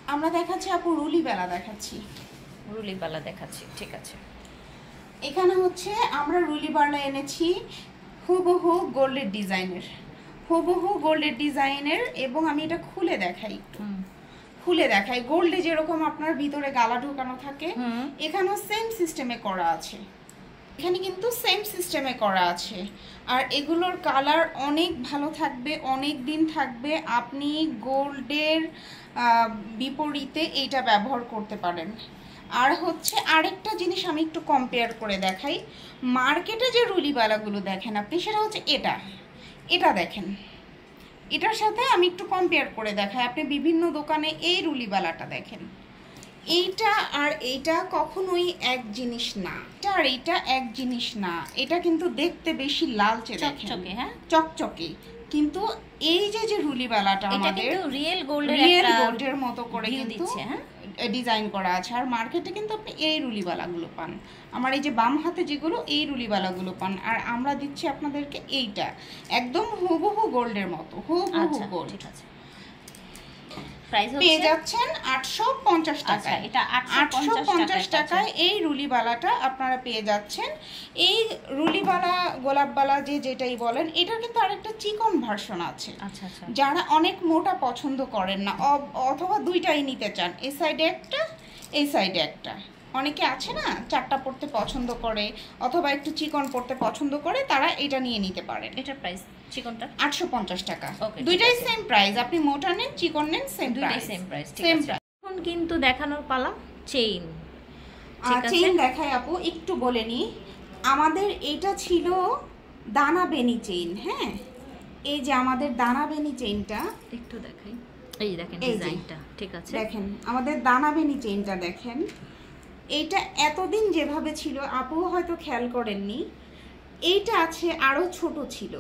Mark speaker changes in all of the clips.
Speaker 1: আমরা দেখাচ্ছি আপু রুলিবালা দেখাচ্ছি,
Speaker 2: রুলিবালা দেখাচ্ছি, ঠিক আছে।
Speaker 1: এখানে হচ্ছে আমরা রুলিবালা এনেছি হুবহু গোল্ডের ডিজাইনের, হুবহু গোল্ডের ডিজাইনের, এবং আমি এটা খুলে দেখাই, খুলে দেখাই। গোল্ডে যেরকম আপনার ভিতরে গালা ঢোকানো থাকে, এখানেও সেম সিস্টেমে করা আছে, এখানে কিন্তু সেম সিস্টেমে করা আছে। আর এগুলোর কালার অনেক ভালো থাকবে, অনেক দিন থাকবে। আপনি গোল্ডের বিপরীতে এইটা ব্যবহার করতে পারেন। আর হচ্ছে আরেকটা জিনিস আমি একটু কম্পেয়ার করে দেখাই। মার্কেটে যে রুলিবালাগুলো দেখেন আপনি, সেটা হচ্ছে এটা দেখেন, এটার সাথে আমি একটু কম্পেয়ার করে দেখাই। আপনি বিভিন্ন দোকানে এই রুলিবালাটা দেখেন, এইটা আর এইটা কখনোই এক জিনিস না, এটা আর এইটা এক জিনিস না। এটা কিন্তু দেখতে বেশি লালচে দেখেন,
Speaker 2: চকচকে, হ্যাঁ
Speaker 1: চকচকে, কিন্তু এই যে রুলিবালাটা আমাদের
Speaker 2: রিয়েল
Speaker 1: গোল্ডের মতো করে কিন্তু
Speaker 2: হ্যাঁ
Speaker 1: ডিজাইন করা আছে। আর মার্কেটে কিন্তু আপনি এই রুলিবালাগুলো পান, আমার এই যে বাম হাতে যেগুলো, এই রুলিবালাগুলো পান। আর আমরা দিচ্ছি আপনাদেরকে এইটা একদম হুবহু গোল্ডের মতো, হুবহু গোল্ড।
Speaker 2: ঠিক আছে, প্রাইস
Speaker 1: পেয়ে যাচ্ছেন 850 টাকা।
Speaker 2: এটা
Speaker 1: 850 টাকায় এই রুলিবালাটা আপনারা পেয়ে যাচ্ছেন। এই রুলিবালা গোলাপবালা যেটাই বলেন, এটার কিন্তু আরেকটা চিকন ভার্সন আছে।
Speaker 2: আচ্ছা আচ্ছা,
Speaker 1: যারা অনেক মোটা পছন্দ করেন না, অথবা দুইটাই নিতে চান, এই সাইডে একটা এই সাইডে একটা, অনেকে আছে না চারটা পড়তে পছন্দ করে অথবা একটু চিকন পড়তে পছন্দ করে, তারা এটা নিয়ে নিতে পারেন।
Speaker 2: এটার প্রাইস চিকনটা
Speaker 1: 850 টাকা। দুইটাই সেম প্রাইস, আপনি মোটা নেন চিকন নেন same price,
Speaker 2: same price.
Speaker 1: Same price.
Speaker 2: এখন কিন্তু দেখানোর পালা চেইন।
Speaker 1: চেইন দেখাই আপু, একটু বলে নি, আমাদের এটা ছিল দানা বেনি চেইন। হ্যাঁ, এই যে আমাদের দানা বেনি চেইনটা
Speaker 2: একটু দেখাই, এই দেখেন ডিজাইনটা, ঠিক আছে
Speaker 1: দেখেন আমাদের দানা বেনি চেইনটা দেখেন। এইটা এতদিন যেভাবে ছিল আপু হয়তো খেয়াল করেননি, এইটা আছে আরো ছোট ছিল,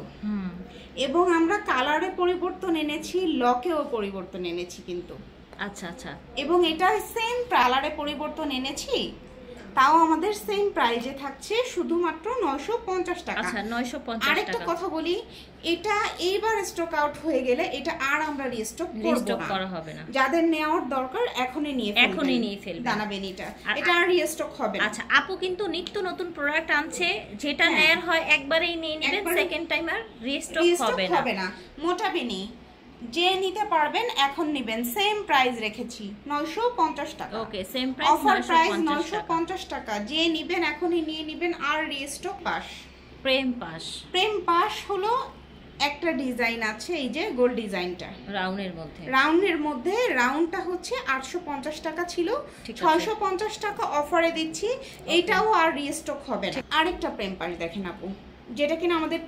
Speaker 1: এবং আমরা কালারে পরিবর্তন এনেছি, লকেও পরিবর্তন এনেছি কিন্তু।
Speaker 2: আচ্ছা আচ্ছা,
Speaker 1: এবং এটা সেম কালারে পরিবর্তন এনেছি, তাও আমাদের সেম প্রাইজে থাকছে শুধুমাত্র 950 টাকা।
Speaker 2: আচ্ছা 950 টাকা।
Speaker 1: আরেকটা কথা বলি, এটা এইবার স্টক আউট হয়ে গেলে এটা আর আমরা রিস্টক
Speaker 2: করা হবে না।
Speaker 1: যাদের নেওয়ার দরকার এখনই নিয়ে
Speaker 2: ফেলবেন
Speaker 1: দানা বেনিটা, এটা আর রিস্টক হবে না।
Speaker 2: আচ্ছা, আপু কিন্তু নিত্য নতুন প্রোডাক্ট আনছে, যেটা নেয়ার হয় একবারেই নিয়ে নেবেন, সেকেন্ড টাইম আর রিস্টক হবে না।
Speaker 1: মোটা বেনি যে নিতে পারবেন এখন নেবেন, সেম প্রাইস রেখেছি 950 টাকা।
Speaker 2: Okay, same price,
Speaker 1: offer price 950 টাকা। যে নেবেন এখনই নিয়ে নেবেন, আর রিস্টক পাস। প্রেম পাস হলো একটা ডিজাইন আছে, এই যে গোল্ড ডিজাইনটা রাউন্ডের মধ্যে রাউন্ডটা হচ্ছে 850 টাকা ছিল, 650 টাকা অফারে দিচ্ছি। এইটাও আর রিস্টক হবে না। আরেকটা প্রেম পাস দেখেন আপু, যেটা কিনা আমাদের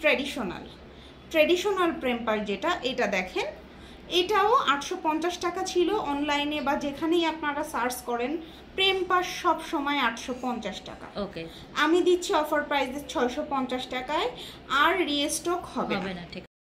Speaker 1: ট্রেডিশনাল প্রেম পাস, যেটা এটা দেখেন, এটাও 850 টাকা ছিল। অনলাইনে বা যেখানেই আপনারা সার্চ করেন, প্রেম পাস সব সময় 850 টাকা।
Speaker 2: ওকে,
Speaker 1: আমি দিচ্ছি অফার প্রাইসে 650 টাকায়, আর রিস্টক হবে না।